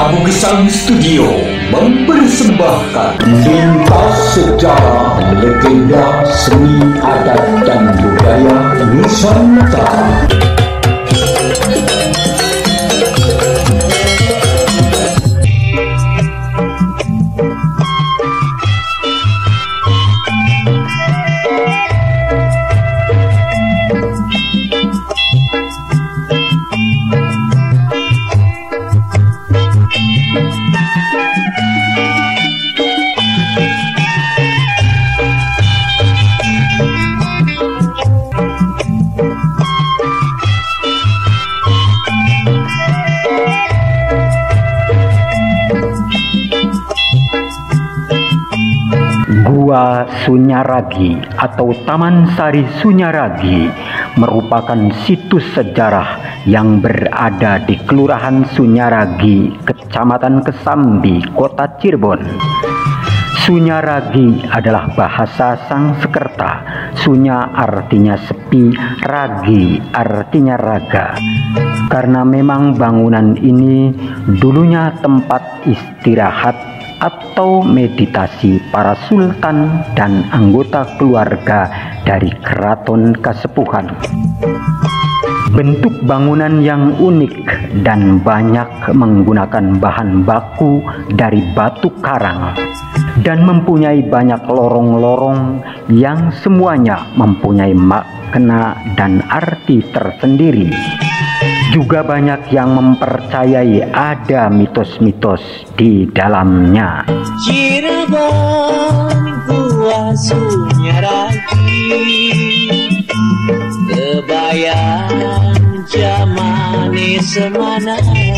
Prabu Gesang Studio mempersembahkan Lintas Sejarah Legenda Seni Adat dan Budaya Nusantara. Gua Sunyaragi atau Taman Sari Sunyaragi merupakan situs sejarah yang berada di Kelurahan Sunyaragi, Kecamatan Kesambi, Kota Cirebon. Sunyaragi adalah bahasa Sanskerta. Sunya artinya sepi, ragi artinya raga. Karena memang bangunan ini dulunya tempat istirahat atau meditasi para sultan dan anggota keluarga dari keraton Kasepuhan. Bentuk bangunan yang unik dan banyak menggunakan bahan baku dari batu karang dan mempunyai banyak lorong-lorong yang semuanya mempunyai makna dan arti tersendiri. Juga banyak yang mempercayai ada mitos-mitos di dalamnya. Cirebon gua Sunyaragi, kebayang jamane semana,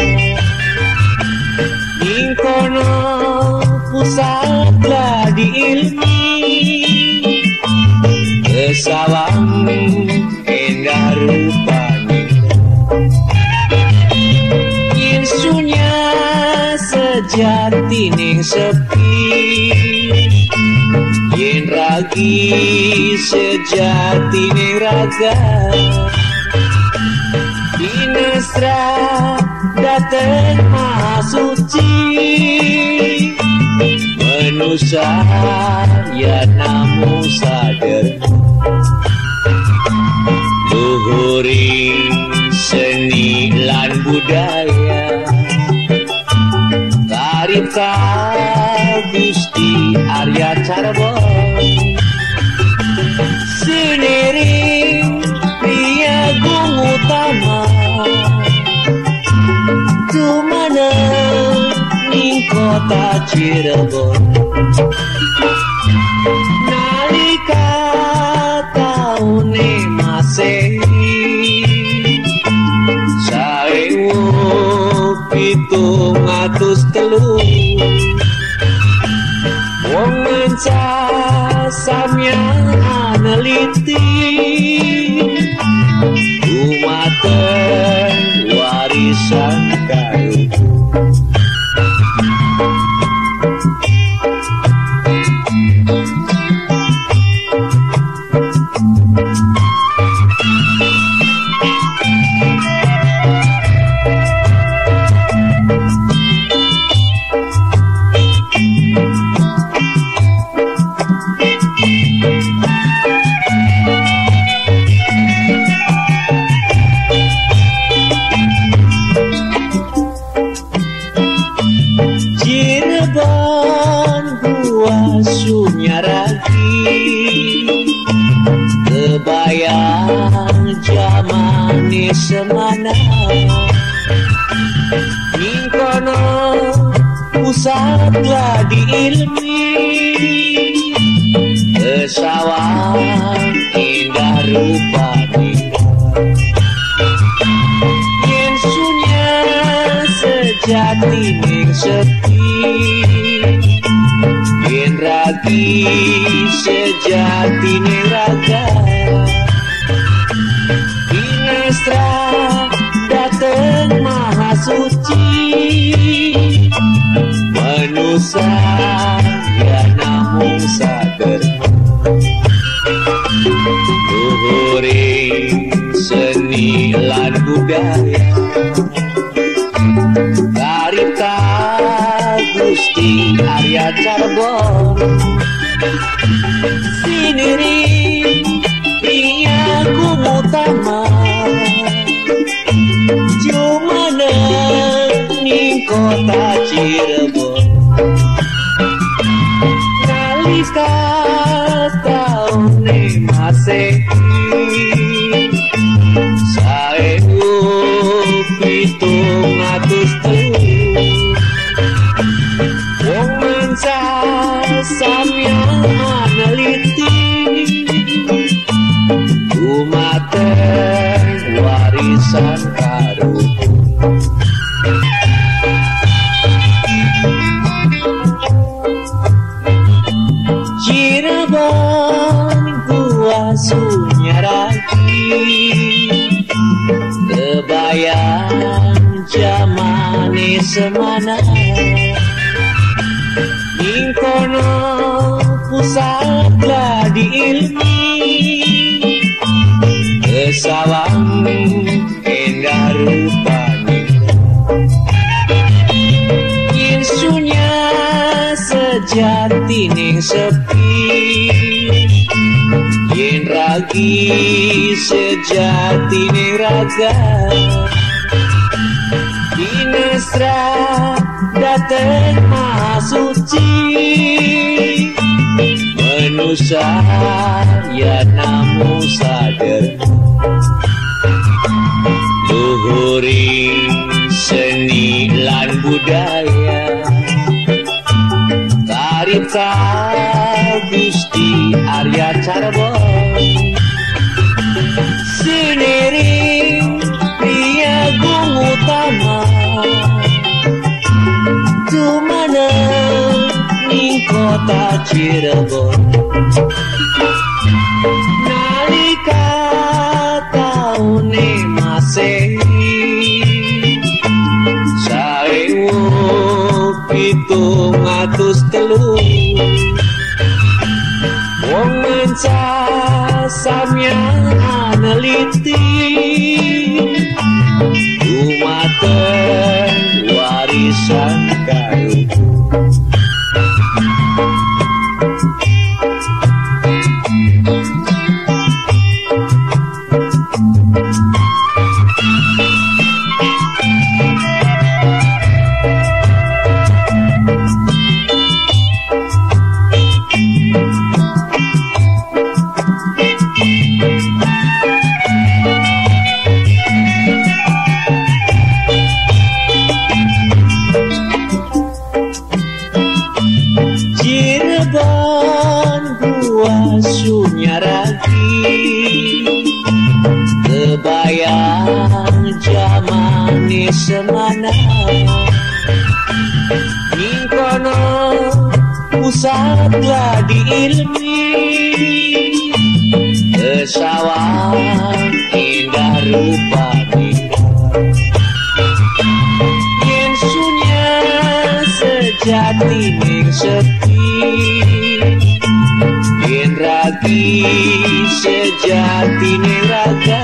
ning kono pusat di ilmi, kesawang endah rupanya. Insunya sejati ning sepi, yen ragi sejati ning raga, Dinestra dateng Maha Suci, manusia ya namu sadar, luhuring seni lan budaya, karipta Gusti Arya Carbon, siniring Priagung Utama, tumana ning kota Cirebon. Nalika taune Masehi 1703, wong manca samyang aneliti, dumateng warisan karuku. Cirebon gua Sunyaragi, kebayang jamane semana, ning kono pusat di ilmi, kesawang indah rupane. Yen sunya sejati ning sepi, yen ragi sejati ning raga, Dinestra dateng Maha Suci, manusia ya namun sadar, luhuring seni lan budaya, karipta kota Cirebon. Nalika taune Masehi 1703 wong manca samyang neliti dumateng warisan karuhun. Cirebon gua Sunyaragi kebayang zamane semana ning kono pusat gladi ilmi kesawang endah rupane yen sunya sejati ning sepi yen ragi sejati ning raga dinasra dateng maha suci manusia ya namu sadar luhuri seni lan budaya karita Gusti Arya Carbon siniring pria gung utama dumana ning kota Cirebon. Nalika taune Masehi 1703 wong manca samyang neliti dumateng warisan karuhun. Cirebon gua Sunyaragi kebayang zamane semana ning kono pusat gladi ilmi kesawang indah rupane yen sunya sejati ning sepi yen ragi sejati ning raga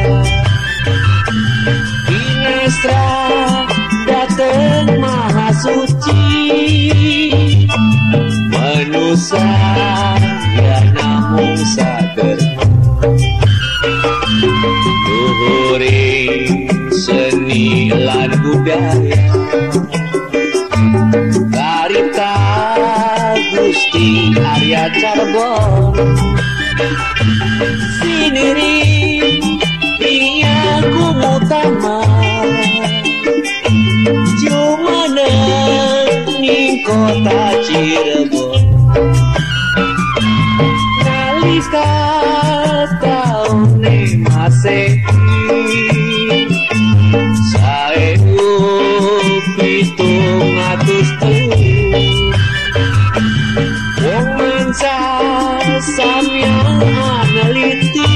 dinasra dateng maha suci manusia ya namung sadar luhuri seni lan budaya karita Gusti Arya Carbon siniring pria gung utama jumana ning kota Cirebon. Nalika taune Masehi 1703 wong manca samyang neliti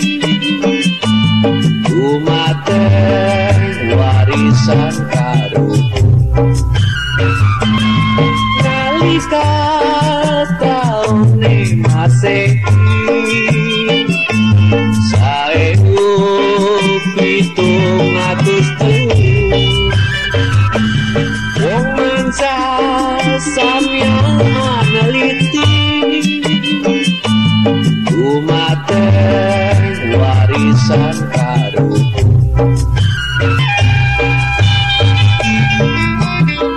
dumateng warisan karuhun. Nalika taune Masehi 1703 wong manca samyang neliti dumateng warisan karuhun.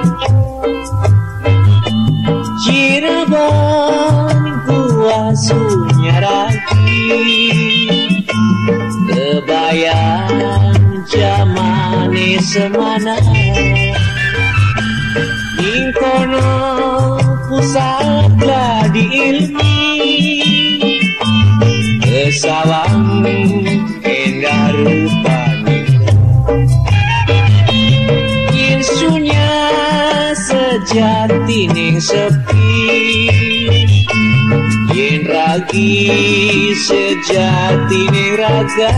semana ning kono pusaka diilmi kesawang endah rupanya yen sunya sejati ning sepi yen ragi sejati ning raga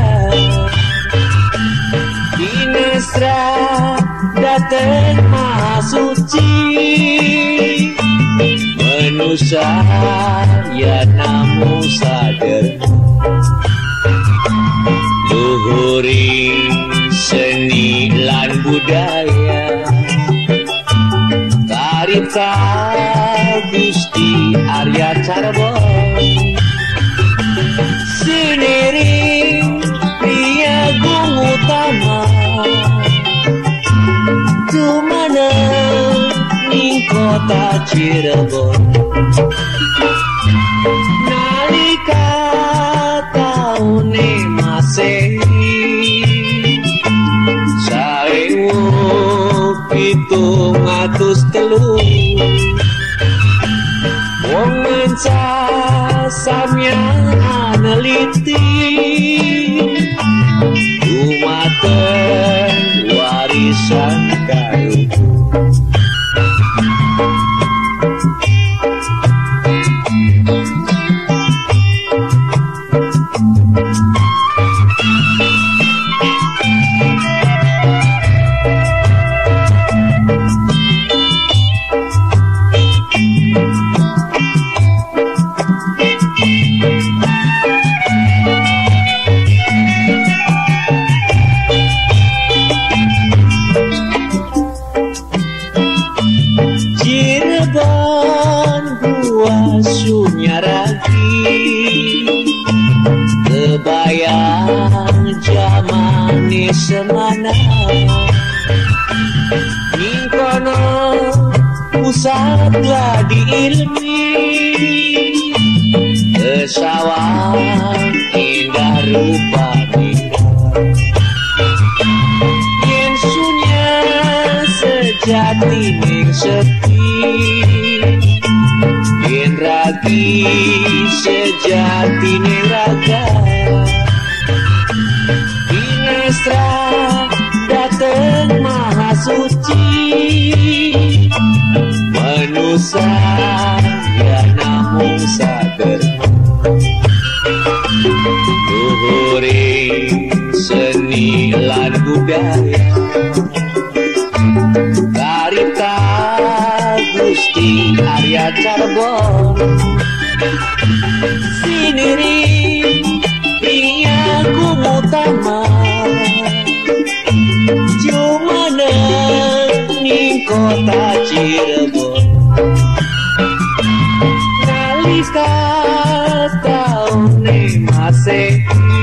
Dinasra dateng maha suci manusia ya namu sadar luhuri seni lan budaya karita Gusti Arya Carbon sendiri pria gung utama Tumana ning kota Cirebon nalika taune Masehi 1703 wong manca samyang aneliti dumateng warisan karuku kebayang jamane semana ning kono pusaka diilmi kesawang indah rupanya yen sunya sejati ning sepi yen ragi sejati ning raga Dinasra dateng maha suci manusia ya namu sadar luhuri seni lan budaya karita Gusti Arya Carbon sendiri pria gung utama Jumana ning kota Cirebon nalika taune Masehi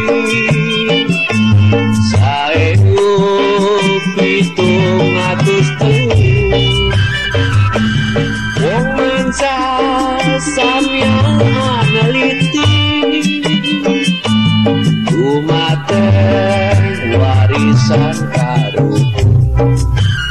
1703 wong manca samyang aneliti dumateng warisan karuku